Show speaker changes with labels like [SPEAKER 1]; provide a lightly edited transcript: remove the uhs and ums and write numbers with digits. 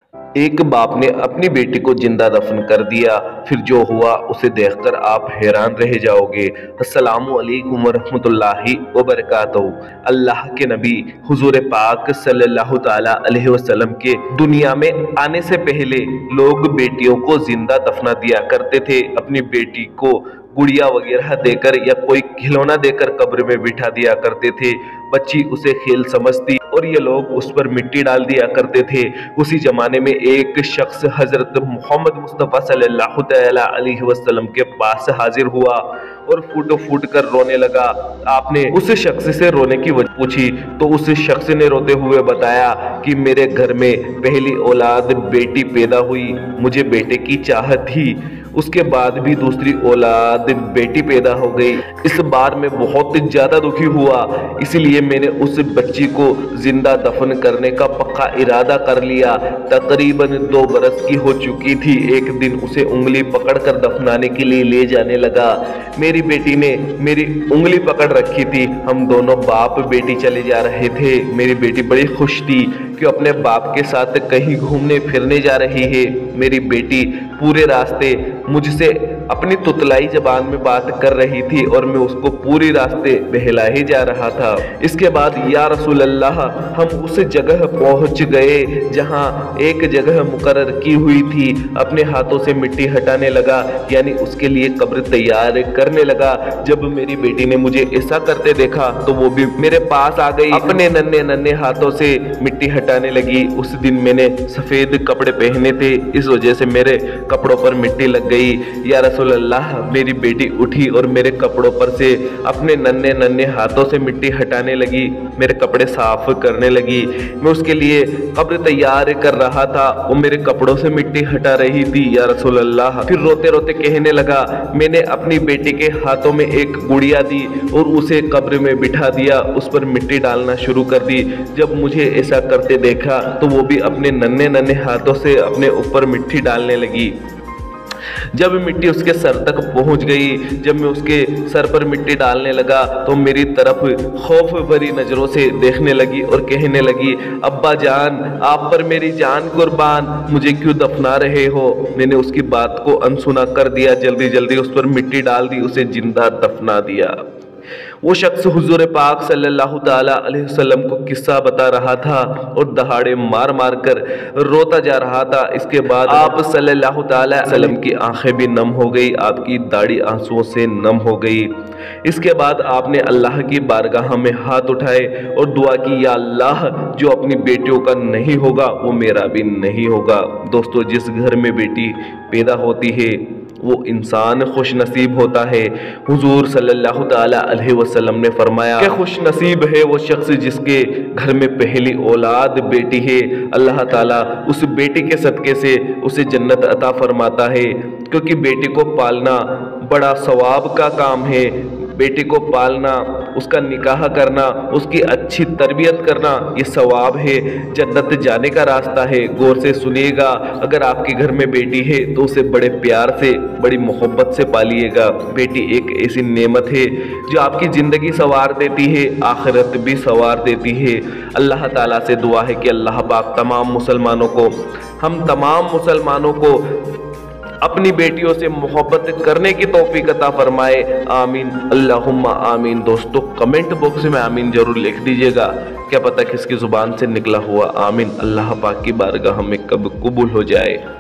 [SPEAKER 1] ایک باپ نے اپنی بیٹی کو زندہ دفن کر دیا، پھر جو ہوا اسے دیکھ کر آپ حیران رہ جاؤ گے۔ السلام علیکم ورحمۃ اللہ وبرکاتہ۔ اللہ کے نبی حضور پاک صلی اللہ تعالی علیہ وسلم کے دنیا میں آنے سے پہلے لوگ بیٹیوں کو زندہ دفنا دیا کرتے تھے۔ اپنی بیٹی کو گڑیا وغیرہ دے کر یا کوئی کھلونا دے کر قبر میں بٹھا دیا کرتے تھے۔ بچی اسے کھیل سمجھتی اور یہ لوگ اس پر مٹی ڈال دیا کرتے تھے۔ اسی زمانے میں ایک شخص حضرت محمد مصطفیٰ صلی اللہ تعالی علیہ وسلم کے پاس حاضر ہوا اور پھوٹ پھوٹ کر رونے لگا۔ آپ نے اس شخص سے رونے کی وجہ پوچھی تو اس شخص نے روتے ہوئے بتایا کہ میرے گھر میں پہلی اولاد بیٹی پیدا ہوئی، مجھے بیٹے کی چاہت تھی، اس کے بعد بھی دوسری اولاد بیٹی پیدا ہو گئی۔ اس بار میں بہت زیادہ دکھی ہوا، اس لیے میں نے اس بچی کو زندہ دفن کرنے کا پکا ارادہ کر لیا۔ تقریباً 2 برس کی ہو چکی تھی۔ ایک دن اسے انگلی پکڑ کر دفنانے کے لیے لے جانے لگا۔ میری بیٹی نے میری انگلی پکڑ رکھی تھی، ہم دونوں باپ بیٹی چلے جا رہے تھے۔ میری بیٹی بڑی خوش تھی کہ اپنے باپ کے ساتھ کہیں گھومنے پھرنے جا رہی ہے۔ میری بیٹی پورے راستے مجھ سے اپنی تتلائی زبان میں بات کر رہی تھی اور میں اس کو پوری راستے بہلائے جا رہا تھا۔ اس کے بعد یا رسول اللہ، ہم اس جگہ پہنچ گئے جہاں ایک جگہ مقرر کی ہوئی تھی۔ اپنے ہاتھوں سے مٹی ہٹانے لگا، یعنی اس کے لیے قبر تیار کرنے لگا۔ جب میری بیٹی نے مجھے ایسا کرتے دیکھا تو وہ بھی میرے پاس آ گئی، اپنے ننھے ہاتھوں سے مٹی ہٹانے لگی۔ اس دن میں نے سفید کپڑے پہنے تھے، اس وجہ سے میرے کپڑوں پر مٹی لگ گئی۔ یا رسول اللہ، میری بیٹی اٹھی اور میرے کپڑوں پر سے اپنے ننھے ہاتھوں سے مٹی ہٹانے لگی، میرے کپڑے صاف کرنے لگی۔ میں اس کے لیے قبر تیار کر رہا تھا، وہ میرے کپڑوں سے مٹی ہٹا رہی تھی۔ یا رسول اللہ، پھر روتے روتے کہنے لگا، میں نے اپنی بیٹی کے ہاتھوں میں ایک گڑیا دی اور اسے قبر میں بٹھا دیا، اس پر مٹی ڈالنا شروع کر دی۔ جب مجھے ایسا کرتے دیکھا تو وہ بھی اپنے ننھے ہاتھوں سے اپنے اوپر مٹی ڈالنے لگی۔ جب مٹی اس کے سر تک پہنچ گئی، جب میں اس کے سر پر مٹی ڈالنے لگا تو میری طرف خوف بھری نظروں سے دیکھنے لگی اور کہنے لگی، ابا جان، آپ پر میری جان قربان، مجھے کیوں دفنا رہے ہو؟ میں نے اس کی بات کو انسنا کر دیا، جلدی اس پر مٹی ڈال دی، اسے زندہ دفنا دیا۔ وہ شخص حضور پاک صلی اللہ تعالی علیہ وسلم کو قصہ بتا رہا تھا اور دہاڑے مار مار کر روتا جا رہا تھا۔ اس کے بعد آپ صلی اللہ تعالی علیہ وسلم کی آنکھیں بھی نم ہو گئی، آپ کی داڑھی آنسوؤں سے نم ہو گئی۔ اس کے بعد آپ نے اللہ کی بارگاہ میں ہاتھ اٹھائے اور دعا کی، یا اللہ، جو اپنی بیٹیوں کا نہیں ہوگا وہ میرا بھی نہیں ہوگا۔ دوستو، جس گھر میں بیٹی پیدا ہوتی ہے وہ انسان خوش نصیب ہوتا ہے۔ حضور صلی اللہ تعالی علیہ وسلم نے فرمایا کہ خوش نصیب ہے وہ شخص جس کے گھر میں پہلی اولاد بیٹی ہے۔ اللہ تعالیٰ اس بیٹی کے صدقے سے اسے جنت عطا فرماتا ہے، کیونکہ بیٹی کو پالنا بڑا ثواب کا کام ہے۔ بیٹی کو پالنا، اس کا نکاح کرنا، اس کی اچھی تربیت کرنا، یہ ثواب ہے، جنت جانے کا راستہ ہے۔ غور سے سنیے گا، اگر آپ کے گھر میں بیٹی ہے تو اسے بڑے پیار سے، بڑی محبت سے پالیے گا۔ بیٹی ایک ایسی نعمت ہے جو آپ کی زندگی سنوار دیتی ہے، آخرت بھی سنوار دیتی ہے۔ اللہ تعالیٰ سے دعا ہے کہ اللہ پاک تمام مسلمانوں کو، ہم تمام مسلمانوں کو اپنی بیٹیوں سے محبت کرنے کی توفیق عطا فرمائے، آمین اللہم آمین۔ دوستو، کمنٹ باکس میں آمین ضرور لکھ دیجئے گا، کیا پتہ کس کی زبان سے نکلا ہوا آمین اللہ پاک کی بارگاہ میں کب قبول ہو جائے۔